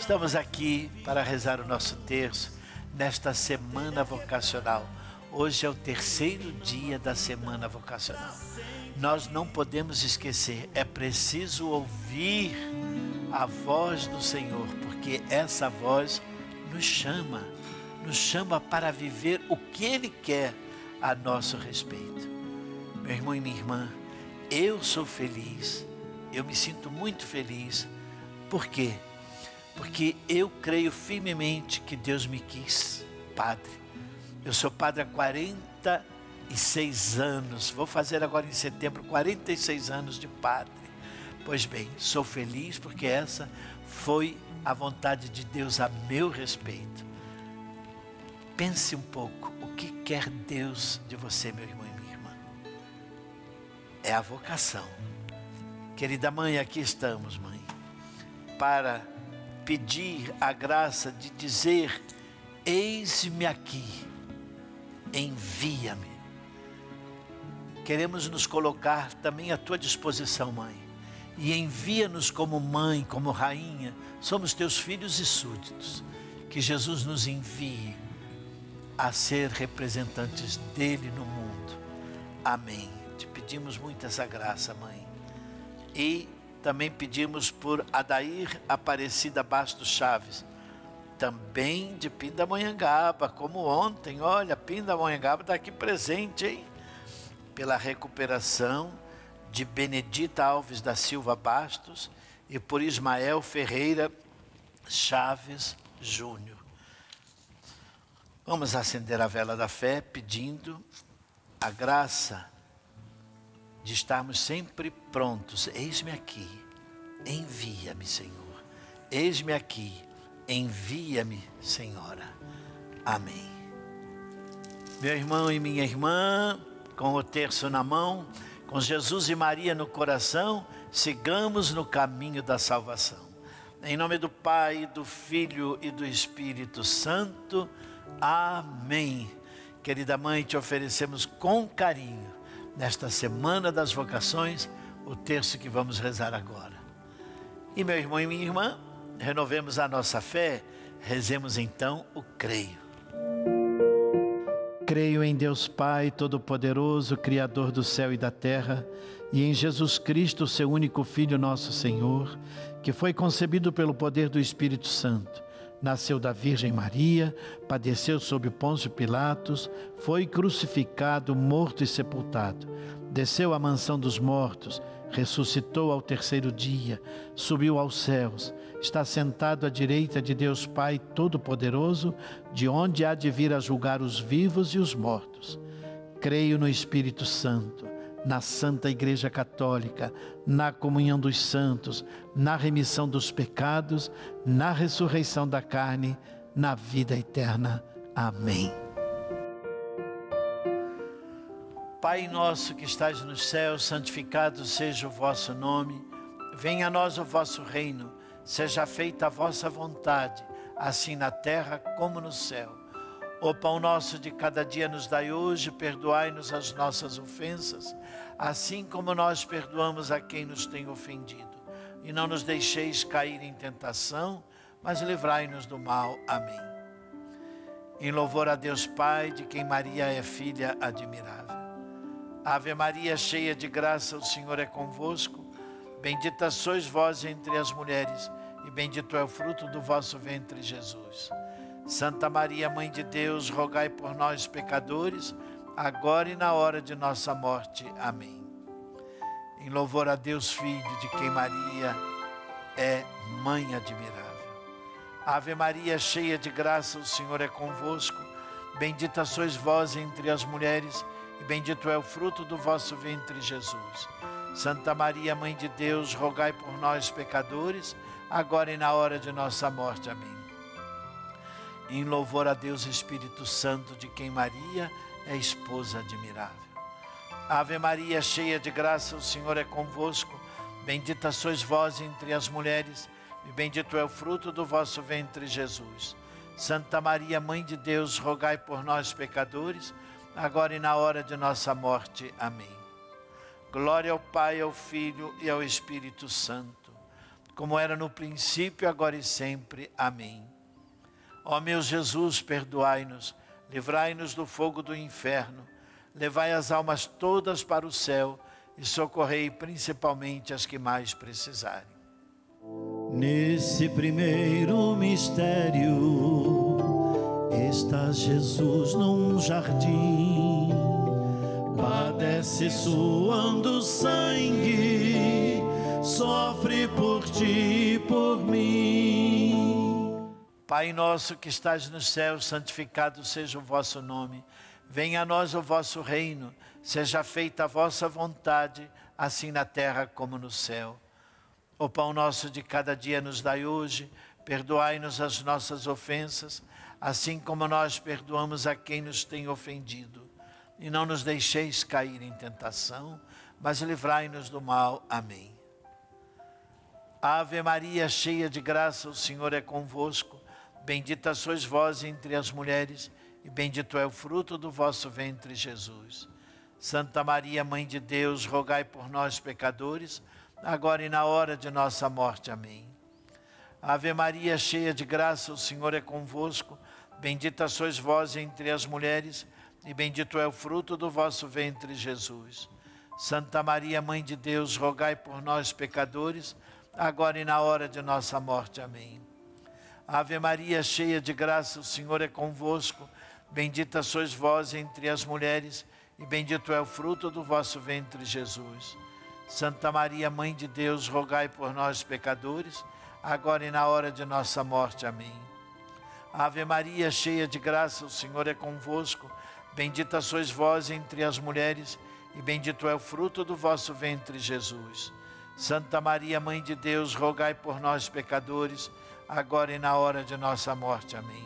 Estamos aqui para rezar o nosso terço nesta semana vocacional. Hoje é o terceiro dia da semana vocacional. Nós não podemos esquecer, é preciso ouvir a voz do Senhor, porque essa voz nos chama para viver o que Ele quer a nosso respeito. Meu irmão e minha irmã, eu sou feliz, eu me sinto muito feliz. Por quê? Porque eu creio firmemente que Deus me quis padre. Eu sou padre há 46 anos, vou fazer agora em setembro 46 anos de padre. Pois bem, sou feliz porque essa foi a vontade de Deus a meu respeito. Pense um pouco, o que quer Deus de você, meu irmão e minha irmã? É a vocação. Querida mãe, aqui estamos, mãe, para pedir a graça de dizer: eis-me aqui, envia-me. Queremos nos colocar também à tua disposição, mãe, e envia-nos como mãe, como rainha. Somos teus filhos e súditos. Que Jesus nos envie a ser representantes dele no mundo. Amém. Te pedimos muito essa graça, mãe. E também pedimos por Adair Aparecida Bastos Chaves, também de Pindamonhangaba, como ontem. Olha, Pindamonhangaba está aqui presente, hein? Pela recuperação de Benedita Alves da Silva Bastos e por Ismael Ferreira Chaves Júnior. Vamos acender a vela da fé pedindo a graça de estarmos sempre prontos. Eis-me aqui, envia-me, Senhor. Eis-me aqui, envia-me, Senhora. Amém. Meu irmão e minha irmã, com o terço na mão, com Jesus e Maria no coração, sigamos no caminho da salvação. Em nome do Pai, do Filho e do Espírito Santo. Amém. Querida mãe, te oferecemos com carinho, nesta semana das vocações, o terço que vamos rezar agora. E meu irmão e minha irmã, renovemos a nossa fé, rezemos então o creio. Creio em Deus Pai Todo-Poderoso, Criador do céu e da terra, e em Jesus Cristo, seu único Filho, nosso Senhor, que foi concebido pelo poder do Espírito Santo. Nasceu da Virgem Maria, padeceu sob Pôncio Pilatos, foi crucificado, morto e sepultado. Desceu à mansão dos mortos, ressuscitou ao terceiro dia, subiu aos céus, está sentado à direita de Deus Pai Todo-Poderoso, de onde há de vir a julgar os vivos e os mortos. Creio no Espírito Santo, na Santa Igreja Católica, na comunhão dos santos, na remissão dos pecados, na ressurreição da carne, na vida eterna. Amém. Pai nosso que estais nos céus, santificado seja o vosso nome. Venha a nós o vosso reino. Seja feita a vossa vontade, assim na terra como no céu. O pão nosso de cada dia nos dai hoje, perdoai-nos as nossas ofensas, assim como nós perdoamos a quem nos tem ofendido. E não nos deixeis cair em tentação, mas livrai-nos do mal. Amém. Em louvor a Deus Pai, de quem Maria é filha admirável. Ave Maria, cheia de graça, o Senhor é convosco. Bendita sois vós entre as mulheres, e bendito é o fruto do vosso ventre, Jesus. Santa Maria, Mãe de Deus, rogai por nós, pecadores, agora e na hora de nossa morte. Amém. Em louvor a Deus Filho, de quem Maria é Mãe admirável. Ave Maria, cheia de graça, o Senhor é convosco. Bendita sois vós entre as mulheres, e bendito é o fruto do vosso ventre, Jesus. Santa Maria, Mãe de Deus, rogai por nós, pecadores, agora e na hora de nossa morte. Amém. Em louvor a Deus Espírito Santo, de quem Maria é esposa admirável. Ave Maria, cheia de graça, o Senhor é convosco. Bendita sois vós entre as mulheres, e bendito é o fruto do vosso ventre, Jesus. Santa Maria, Mãe de Deus, rogai por nós, pecadores, agora e na hora de nossa morte. Amém. Glória ao Pai, ao Filho e ao Espírito Santo, como era no princípio, agora e sempre. Amém. Ó meu Jesus, perdoai-nos, livrai-nos do fogo do inferno, levai as almas todas para o céu e socorrei principalmente as que mais precisarem. Nesse primeiro mistério, está Jesus num jardim, padece suando sangue, sofre por ti e por mim. Pai nosso que estais no céu, santificado seja o vosso nome. Venha a nós o vosso reino, seja feita a vossa vontade, assim na terra como no céu. O pão nosso de cada dia nos dai hoje, perdoai-nos as nossas ofensas, assim como nós perdoamos a quem nos tem ofendido. E não nos deixeis cair em tentação, mas livrai-nos do mal. Amém. Ave Maria, cheia de graça, o Senhor é convosco. Bendita sois vós entre as mulheres, e bendito é o fruto do vosso ventre, Jesus. Santa Maria, Mãe de Deus, rogai por nós, pecadores, agora e na hora de nossa morte. Amém. Ave Maria, cheia de graça, o Senhor é convosco. Bendita sois vós entre as mulheres, e bendito é o fruto do vosso ventre, Jesus. Santa Maria, Mãe de Deus, rogai por nós, pecadores, agora e na hora de nossa morte. Amém. Ave Maria, cheia de graça, o Senhor é convosco. Bendita sois vós entre as mulheres, e bendito é o fruto do vosso ventre, Jesus. Santa Maria, Mãe de Deus, rogai por nós, pecadores, agora e na hora de nossa morte. Amém. Ave Maria, cheia de graça, o Senhor é convosco. Bendita sois vós entre as mulheres, e bendito é o fruto do vosso ventre, Jesus. Santa Maria, Mãe de Deus, rogai por nós, pecadores, agora e na hora de nossa morte. Amém.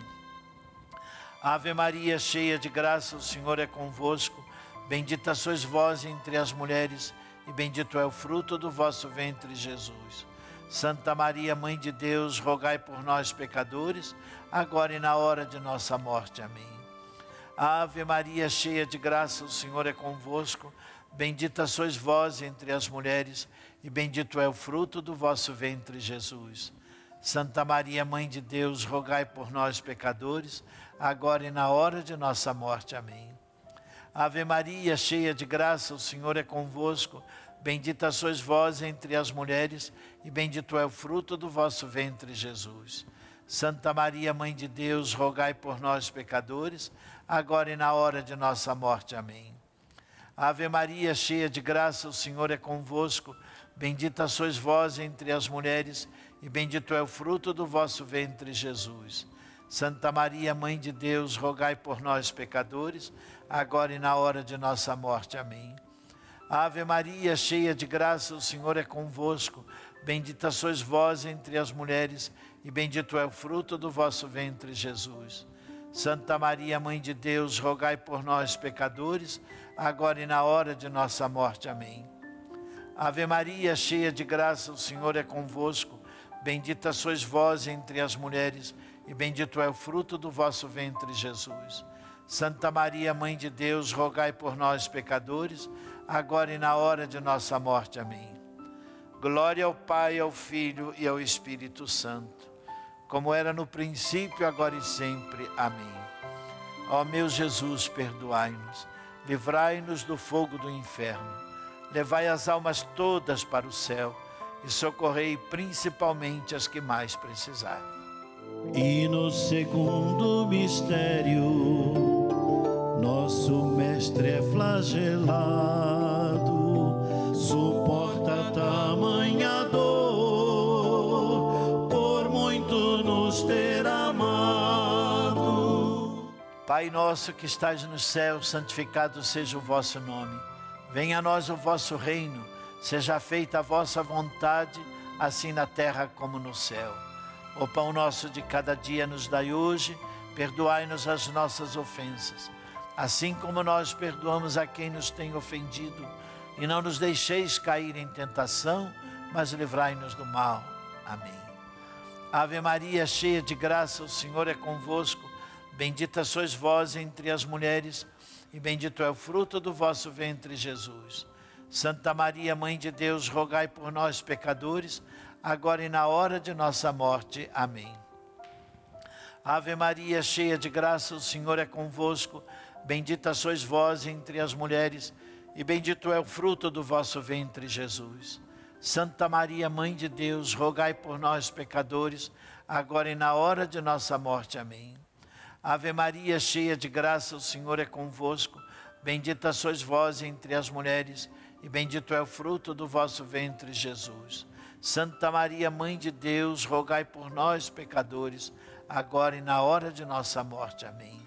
Ave Maria, cheia de graça, o Senhor é convosco. Bendita sois vós entre as mulheres, e bendito é o fruto do vosso ventre, Jesus. Santa Maria, Mãe de Deus, rogai por nós, pecadores, agora e na hora de nossa morte. Amém. Ave Maria, cheia de graça, o Senhor é convosco. Bendita sois vós entre as mulheres, e bendito é o fruto do vosso ventre, Jesus. Santa Maria, Mãe de Deus, rogai por nós, pecadores, agora e na hora de nossa morte. Amém. Ave Maria, cheia de graça, o Senhor é convosco. Bendita sois vós entre as mulheres, e bendito é o fruto do vosso ventre, Jesus. Santa Maria, Mãe de Deus, rogai por nós, pecadores, agora e na hora de nossa morte. Amém. Ave Maria, cheia de graça, o Senhor é convosco. Bendita sois vós entre as mulheres, e bendito é o fruto do vosso ventre, Jesus. Santa Maria, Mãe de Deus, rogai por nós, pecadores, agora e na hora de nossa morte. Amém. Ave Maria, cheia de graça, o Senhor é convosco. Bendita sois vós entre as mulheres, e bendito é o fruto do vosso ventre, Jesus. Santa Maria, Mãe de Deus, rogai por nós, pecadores, agora e na hora de nossa morte. Amém. Ave Maria, cheia de graça, o Senhor é convosco. Bendita sois vós entre as mulheres, e bendito é o fruto do vosso ventre, Jesus. Santa Maria, Mãe de Deus, rogai por nós, pecadores, agora e na hora de nossa morte. Amém. Glória ao Pai, ao Filho e ao Espírito Santo, como era no princípio, agora e sempre. Amém. Ó meu Jesus, perdoai-nos, livrai-nos do fogo do inferno, levai as almas todas para o céu e socorrei principalmente as que mais precisarem. E no segundo mistério, nosso mestre é flagelado, suporta tamanha dor, por muito nos ter amado. Pai nosso que estais no céu, santificado seja o vosso nome. Venha a nós o vosso reino, seja feita a vossa vontade, assim na terra como no céu. O pão nosso de cada dia nos dai hoje, perdoai-nos as nossas ofensas, assim como nós perdoamos a quem nos tem ofendido, e não nos deixeis cair em tentação, mas livrai-nos do mal. Amém. Ave Maria, cheia de graça, o Senhor é convosco. Bendita sois vós entre as mulheres, e bendito é o fruto do vosso ventre, Jesus. Santa Maria, Mãe de Deus, rogai por nós, pecadores, agora e na hora de nossa morte. Amém. Ave Maria, cheia de graça, o Senhor é convosco. Bendita sois vós entre as mulheres, e bendito é o fruto do vosso ventre, Jesus. Santa Maria, Mãe de Deus, rogai por nós, pecadores, agora e na hora de nossa morte. Amém. Ave Maria, cheia de graça, o Senhor é convosco. Bendita sois vós entre as mulheres, e bendito é o fruto do vosso ventre, Jesus. Santa Maria, Mãe de Deus, rogai por nós, pecadores, agora e na hora de nossa morte. Amém.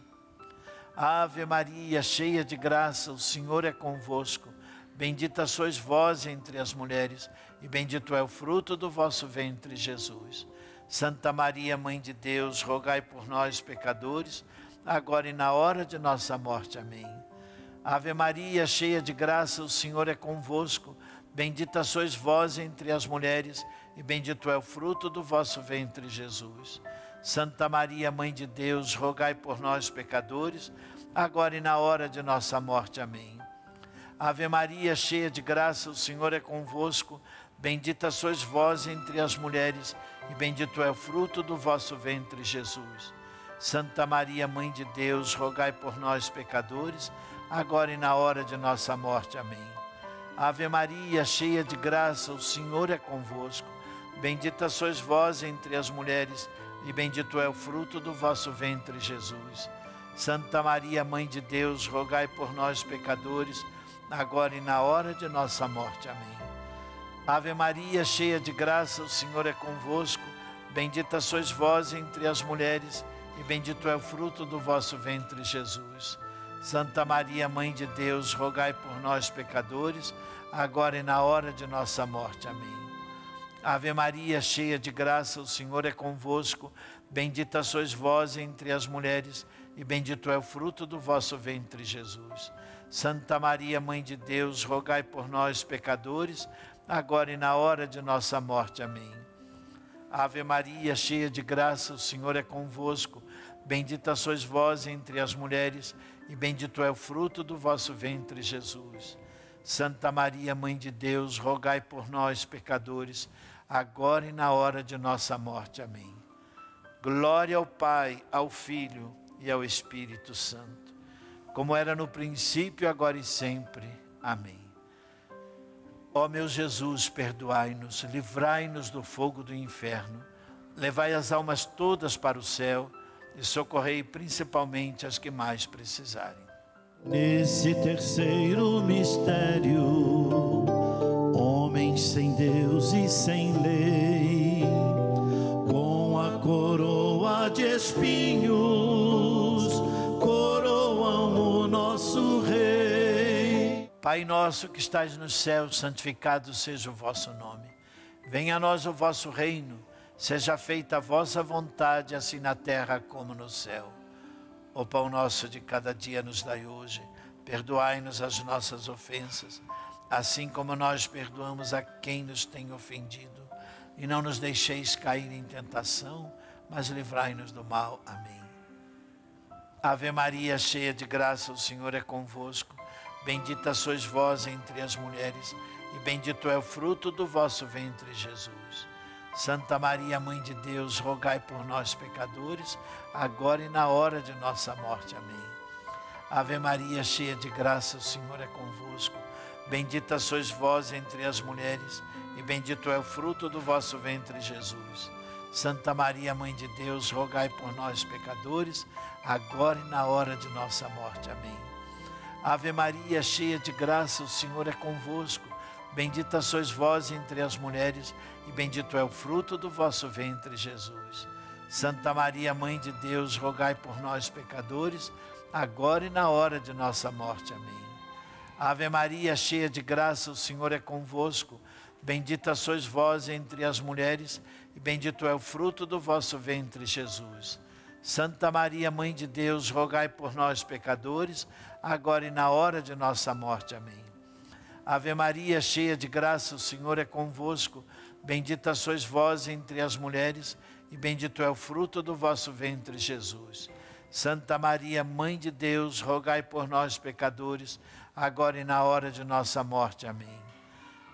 Ave Maria, cheia de graça, o Senhor é convosco. Bendita sois vós entre as mulheres, e bendito é o fruto do vosso ventre, Jesus. Santa Maria, Mãe de Deus, rogai por nós, pecadores, agora e na hora de nossa morte. Amém. Ave Maria, cheia de graça, o Senhor é convosco. Bendita sois vós entre as mulheres, e bendito é o fruto do vosso ventre, Jesus. Santa Maria, Mãe de Deus, rogai por nós, pecadores, agora e na hora de nossa morte. Amém. Ave Maria, cheia de graça, o Senhor é convosco. Bendita sois vós entre as mulheres, e bendito é o fruto do vosso ventre, Jesus. Santa Maria, Mãe de Deus, rogai por nós, pecadores, agora e na hora de nossa morte. Amém. Ave Maria, cheia de graça, o Senhor é convosco. Bendita sois vós entre as mulheres, e bendito é o fruto do vosso ventre, Jesus. Santa Maria, Mãe de Deus, rogai por nós, pecadores, agora e na hora de nossa morte. Amém. Ave Maria, cheia de graça, o Senhor é convosco. Bendita sois vós entre as mulheres, e bendito é o fruto do vosso ventre, Jesus. Santa Maria, Mãe de Deus, rogai por nós, pecadores, agora e na hora de nossa morte. Amém. Ave Maria, cheia de graça, o Senhor é convosco. Bendita sois vós entre as mulheres, e bendito é o fruto do vosso ventre, Jesus. Santa Maria, Mãe de Deus, rogai por nós, pecadores, agora e na hora de nossa morte. Amém. Ave Maria, cheia de graça, o Senhor é convosco. Bendita sois vós entre as mulheres, e bendito é o fruto do vosso ventre, Jesus. Santa Maria, Mãe de Deus, rogai por nós, pecadores, agora e na hora de nossa morte. Amém. Glória ao Pai, ao Filho e ao Espírito Santo, como era no princípio, agora e sempre. Amém. Ó meu Jesus, perdoai-nos, livrai-nos do fogo do inferno, levai as almas todas para o céu e socorrei principalmente as que mais precisarem. Nesse terceiro mistério, homem sem Deus e sem lei, com a coroa de espinhos, coroam o nosso Rei. Pai nosso que estais nos céus, santificado seja o vosso nome. Venha a nós o vosso reino, seja feita a vossa vontade, assim na terra como no céu. O pão nosso de cada dia nos dai hoje. Perdoai-nos as nossas ofensas, assim como nós perdoamos a quem nos tem ofendido. E não nos deixeis cair em tentação, mas livrai-nos do mal. Amém. Ave Maria, cheia de graça, o Senhor é convosco. Bendita sois vós entre as mulheres, e bendito é o fruto do vosso ventre, Jesus. Santa Maria, Mãe de Deus, rogai por nós, pecadores, agora e na hora de nossa morte. Amém. Ave Maria, cheia de graça, o Senhor é convosco. Bendita sois vós entre as mulheres, e bendito é o fruto do vosso ventre, Jesus. Santa Maria, Mãe de Deus, rogai por nós, pecadores, agora e na hora de nossa morte. Amém. Ave Maria, cheia de graça, o Senhor é convosco. Bendita sois vós entre as mulheres, e bendito é o fruto do vosso ventre, Jesus. Santa Maria, Mãe de Deus, rogai por nós, pecadores, agora e na hora de nossa morte. Amém. Ave Maria, cheia de graça, o Senhor é convosco. Bendita sois vós entre as mulheres, e bendito é o fruto do vosso ventre, Jesus. Santa Maria, Mãe de Deus, rogai por nós, pecadores, agora e na hora de nossa morte. Amém. Ave Maria, cheia de graça, o Senhor é convosco. Bendita sois vós entre as mulheres, e bendito é o fruto do vosso ventre, Jesus. Santa Maria, Mãe de Deus, rogai por nós, pecadores, agora e na hora de nossa morte. Amém.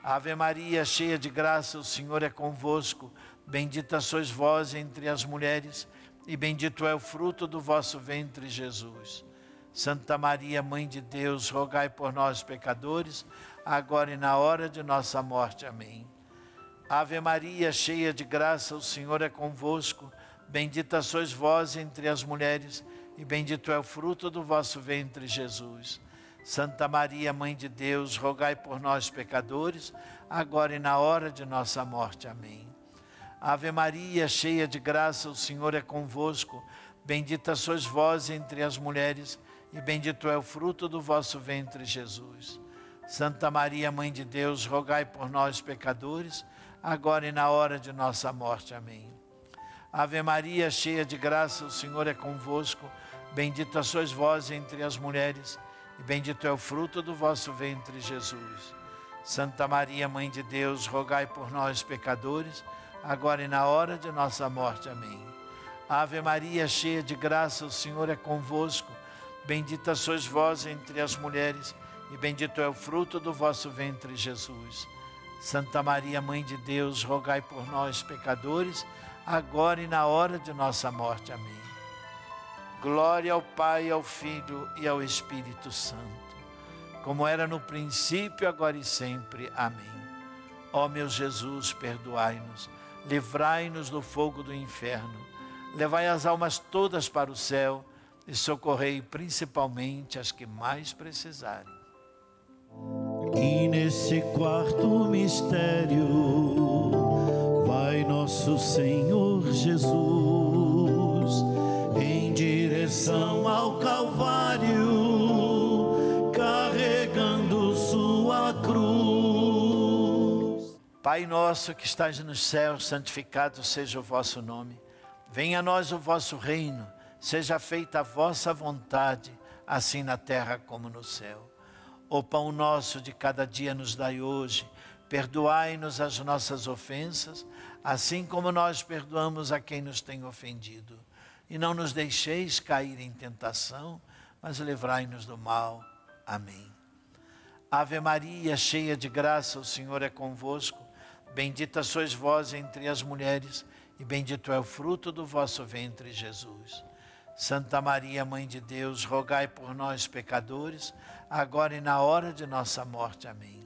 Ave Maria, cheia de graça, o Senhor é convosco. Bendita sois vós entre as mulheres, e bendito é o fruto do vosso ventre, Jesus. Santa Maria, Mãe de Deus, rogai por nós, pecadores, agora e na hora de nossa morte. Amém. Ave Maria, cheia de graça, o Senhor é convosco. Bendita sois vós entre as mulheres, e bendito é o fruto do vosso ventre, Jesus. Santa Maria, Mãe de Deus, rogai por nós, pecadores, agora e na hora de nossa morte. Amém. Ave Maria, cheia de graça, o Senhor é convosco. Bendita sois vós entre as mulheres, e bendito é o fruto do vosso ventre, Jesus. Santa Maria, Mãe de Deus, rogai por nós, pecadores, agora e na hora de nossa morte. Amém. Ave Maria, cheia de graça, o Senhor é convosco. Bendita sois vós entre as mulheres, e bendito é o fruto do vosso ventre, Jesus. Santa Maria, Mãe de Deus, rogai por nós, pecadores, agora e na hora de nossa morte. Amém. Ave Maria, cheia de graça, o Senhor é convosco. Bendita sois vós entre as mulheres, e bendito é o fruto do vosso ventre, Jesus. Santa Maria, Mãe de Deus, rogai por nós, pecadores, agora e na hora de nossa morte. Amém. Glória ao Pai, ao Filho e ao Espírito Santo, como era no princípio, agora e sempre. Amém. Ó meu Jesus, perdoai-nos, livrai-nos do fogo do inferno, levai as almas todas para o céu e socorrei principalmente as que mais precisarem. E nesse quarto mistério vai nosso Senhor Jesus em direção ao Calvário, carregando sua cruz. Pai nosso que estais nos céus, santificado seja o vosso nome. Venha a nós o vosso reino, seja feita a vossa vontade, assim na terra como no céu. O pão nosso de cada dia nos dai hoje. Perdoai-nos as nossas ofensas, assim como nós perdoamos a quem nos tem ofendido. E não nos deixeis cair em tentação, mas livrai-nos do mal. Amém. Ave Maria, cheia de graça, o Senhor é convosco. Bendita sois vós entre as mulheres, e bendito é o fruto do vosso ventre, Jesus. Santa Maria, Mãe de Deus, rogai por nós, pecadores, agora e na hora de nossa morte. Amém.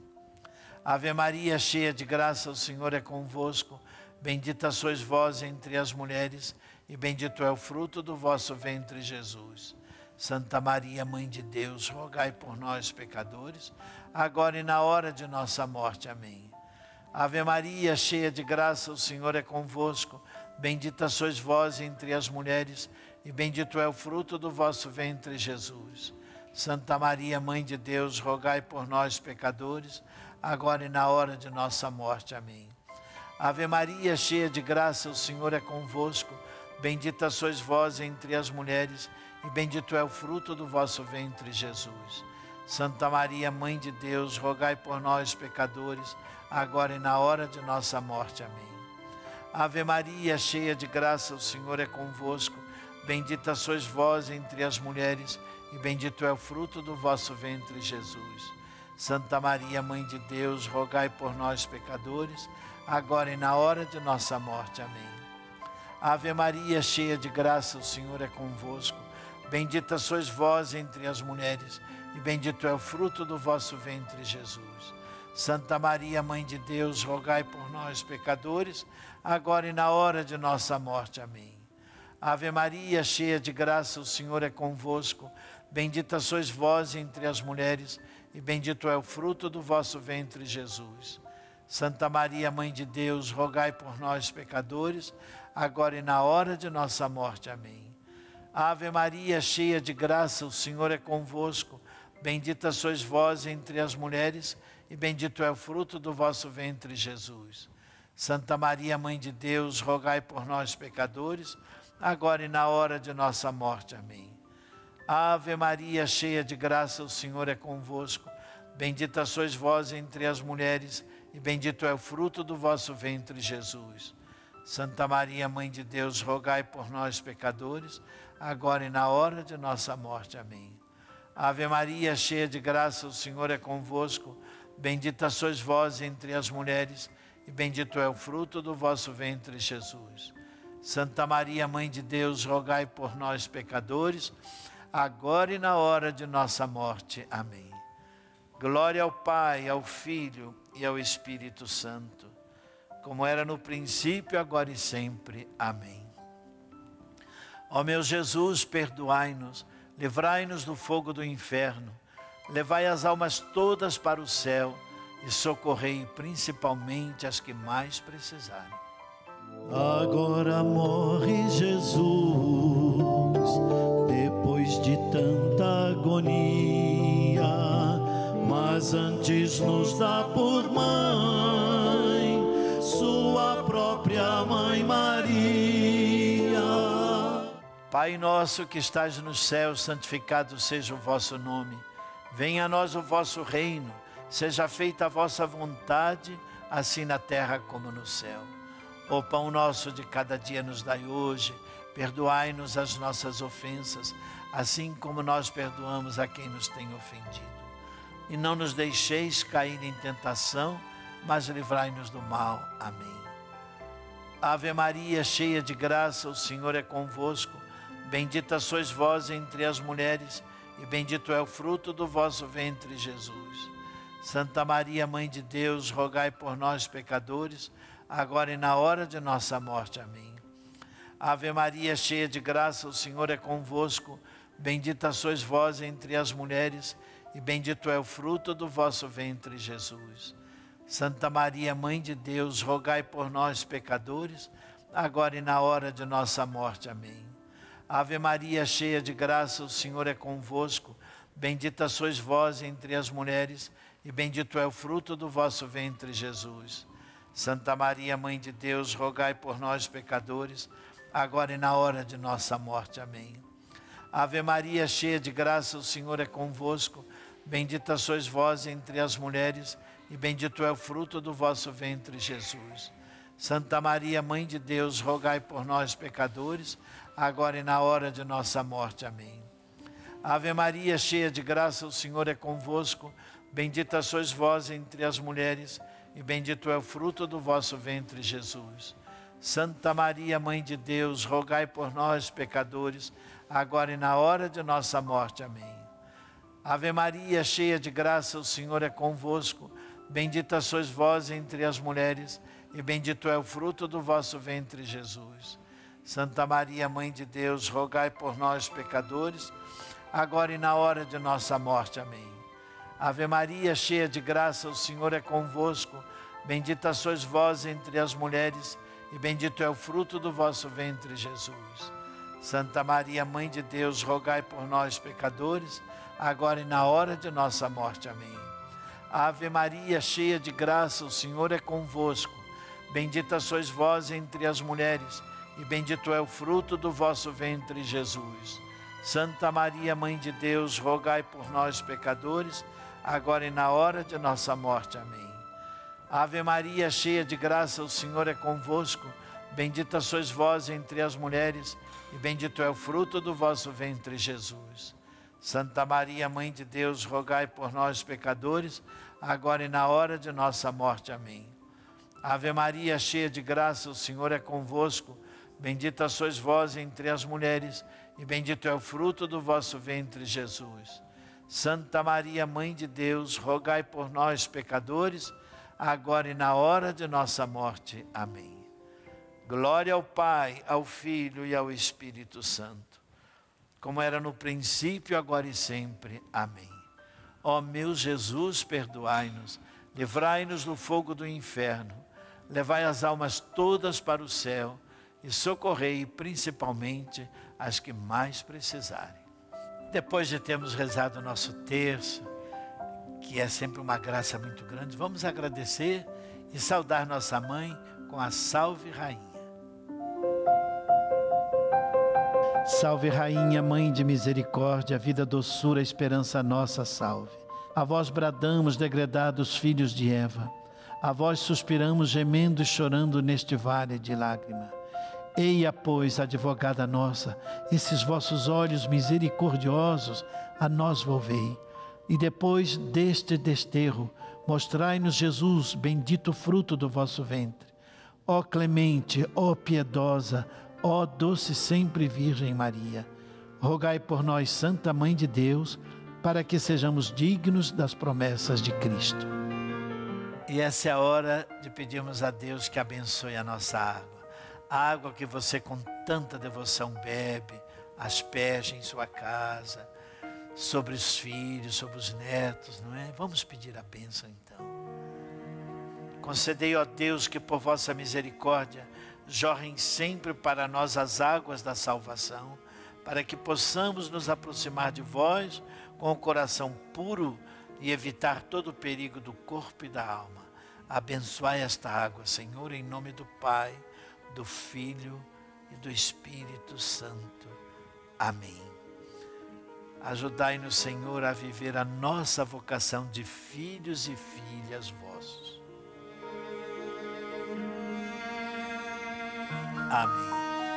Ave Maria, cheia de graça, o Senhor é convosco. Bendita sois vós entre as mulheres, e bendito é o fruto do vosso ventre, Jesus. Santa Maria, Mãe de Deus, rogai por nós, pecadores, agora e na hora de nossa morte. Amém. Ave Maria, cheia de graça, o Senhor é convosco. Bendita sois vós entre as mulheres, e bendito é o fruto do vosso ventre, Jesus. Santa Maria, Mãe de Deus, rogai por nós, pecadores, agora e na hora de nossa morte. Amém. Ave Maria, cheia de graça, o Senhor é convosco. Bendita sois vós entre as mulheres, e bendito é o fruto do vosso ventre, Jesus. Santa Maria, Mãe de Deus, rogai por nós, pecadores, agora e na hora de nossa morte. Amém. Ave Maria, cheia de graça, o Senhor é convosco. Bendita sois vós entre as mulheres, e bendito é o fruto do vosso ventre, Jesus. Santa Maria, Mãe de Deus, rogai por nós, pecadores, agora e na hora de nossa morte. Amém. Ave Maria, cheia de graça, o Senhor é convosco. Bendita sois vós entre as mulheres, e bendito é o fruto do vosso ventre, Jesus. Santa Maria, Mãe de Deus, rogai por nós, pecadores, agora e na hora de nossa morte. Amém. Ave Maria, cheia de graça, o Senhor é convosco. Bendita sois vós entre as mulheres, e bendito é o fruto do vosso ventre, Jesus. Santa Maria, Mãe de Deus, rogai por nós, pecadores, agora e na hora de nossa morte. Amém. Ave Maria, cheia de graça, o Senhor é convosco. Bendita sois vós entre as mulheres, e bendito é o fruto do vosso ventre, Jesus. Santa Maria, Mãe de Deus, rogai por nós, pecadores, agora e na hora de nossa morte. Amém. Ave Maria, cheia de graça, o Senhor é convosco. Bendita sois vós entre as mulheres, e bendito é o fruto do vosso ventre, Jesus. Santa Maria, Mãe de Deus, rogai por nós, pecadores, agora e na hora de nossa morte. Amém. Ave Maria, cheia de graça, o Senhor é convosco. Bendita sois vós entre as mulheres, e bendito é o fruto do vosso ventre, Jesus. Santa Maria, Mãe de Deus, rogai por nós, pecadores, agora e na hora de nossa morte. Amém. Glória ao Pai, ao Filho e ao Espírito Santo, como era no princípio, agora e sempre. Amém. Ó meu Jesus, perdoai-nos, livrai-nos do fogo do inferno, levai as almas todas para o céu e socorrei principalmente as que mais precisarem. Agora morre Jesus, depois de tanta agonia, mas antes nos dá por mãe, sua própria Mãe Maria. Pai nosso que estais nos céus, santificado seja o vosso nome. Venha a nós o vosso reino, seja feita a vossa vontade, assim na terra como no céu. O pão nosso de cada dia nos dai hoje, perdoai-nos as nossas ofensas, assim como nós perdoamos a quem nos tem ofendido. E não nos deixeis cair em tentação, mas livrai-nos do mal. Amém. Ave Maria, cheia de graça, o Senhor é convosco. Bendita sois vós entre as mulheres, e bendito é o fruto do vosso ventre, Jesus. Santa Maria, Mãe de Deus, rogai por nós, pecadores, agora e na hora de nossa morte. Amém. Ave Maria, cheia de graça, o Senhor é convosco. Bendita sois vós entre as mulheres, e bendito é o fruto do vosso ventre, Jesus. Santa Maria, Mãe de Deus, rogai por nós, pecadores, agora e na hora de nossa morte. Amém. Ave Maria, cheia de graça, o Senhor é convosco. Bendita sois vós entre as mulheres, e bendito é o fruto do vosso ventre, Jesus. Santa Maria, Mãe de Deus, rogai por nós, pecadores, agora e na hora de nossa morte. Amém. Ave Maria, cheia de graça, o Senhor é convosco. Bendita sois vós entre as mulheres, e bendito é o fruto do vosso ventre, Jesus. Santa Maria, Mãe de Deus, rogai por nós, pecadores, agora e na hora de nossa morte. Amém. Ave Maria, cheia de graça, o Senhor é convosco. Bendita sois vós entre as mulheres, e bendito é o fruto do vosso ventre, Jesus. Santa Maria, Mãe de Deus, rogai por nós, pecadores, agora e na hora de nossa morte. Amém. Ave Maria, cheia de graça, o Senhor é convosco. Bendita sois vós entre as mulheres, e bendito é o fruto do vosso ventre, Jesus. Santa Maria, Mãe de Deus, rogai por nós, pecadores, agora e na hora de nossa morte. Amém. Ave Maria, cheia de graça, o Senhor é convosco. Bendita sois vós entre as mulheres, e bendito é o fruto do vosso ventre, Jesus. Santa Maria, Mãe de Deus, rogai por nós, pecadores, agora e na hora de nossa morte. Amém. Ave Maria, cheia de graça, o Senhor é convosco. Bendita sois vós entre as mulheres, e bendito é o fruto do vosso ventre, Jesus. Santa Maria, Mãe de Deus, rogai por nós, pecadores, agora e na hora de nossa morte. Amém. Ave Maria, cheia de graça, o Senhor é convosco. Bendita sois vós entre as mulheres, e bendito é o fruto do vosso ventre, Jesus. Santa Maria, Mãe de Deus, rogai por nós, pecadores, agora e na hora de nossa morte. Amém. Ave Maria, cheia de graça, o Senhor é convosco. Bendita sois vós entre as mulheres, e bendito é o fruto do vosso ventre, Jesus. Santa Maria, Mãe de Deus, rogai por nós, pecadores, agora e na hora de nossa morte. Amém. Glória ao Pai, ao Filho e ao Espírito Santo, como era no princípio, agora e sempre. Amém. Ó meu Jesus, perdoai-nos, livrai-nos do fogo do inferno, levai as almas todas para o céu e socorrei principalmente as que mais precisarem. Depois de termos rezado o nosso terço, que é sempre uma graça muito grande, vamos agradecer e saudar nossa mãe com a Salve Rainha. Salve Rainha, Mãe de misericórdia, vida, doçura, esperança nossa, salve. A vós bradamos, degredados filhos de Eva, a vós suspiramos, gemendo e chorando neste vale de lágrima. Eia, pois, advogada nossa, esses vossos olhos misericordiosos a nós volvei, E depois deste desterro, mostrai-nos Jesus, bendito fruto do vosso ventre. Ó clemente, ó piedosa, ó doce sempre Virgem Maria, rogai por nós, Santa Mãe de Deus, para que sejamos dignos das promessas de Cristo. E essa é a hora de pedirmos a Deus que abençoe a nossa água. A água que você com tanta devoção bebe, asperge em sua casa, sobre os filhos, sobre os netos, não é? Vamos pedir a bênção então. Concedei, ó Deus, que por vossa misericórdia jorrem sempre para nós as águas da salvação, para que possamos nos aproximar de vós com o coração puro e evitar todo o perigo do corpo e da alma. Abençoai esta água, Senhor, em nome do Pai, do Filho e do Espírito Santo. Amém. Ajudai-nos, Senhor, a viver a nossa vocação de filhos e filhas vossos. Amém.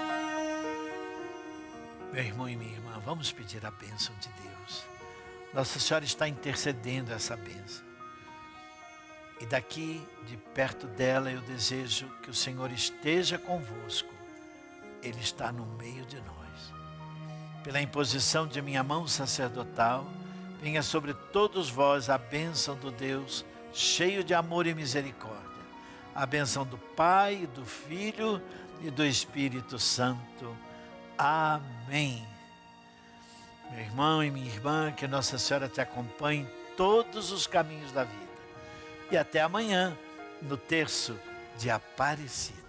Meu irmão e minha irmã, vamos pedir a bênção de Deus. Nossa Senhora está intercedendo essa bênção. E daqui, de perto dela, eu desejo que o Senhor esteja convosco. Ele está no meio de nós. Pela imposição de minha mão sacerdotal, venha sobre todos vós a bênção do Deus, cheio de amor e misericórdia. A bênção do Pai, do Filho e do Espírito Santo. Amém. Meu irmão e minha irmã, que Nossa Senhora te acompanhe em todos os caminhos da vida. E até amanhã, no terço de Aparecida.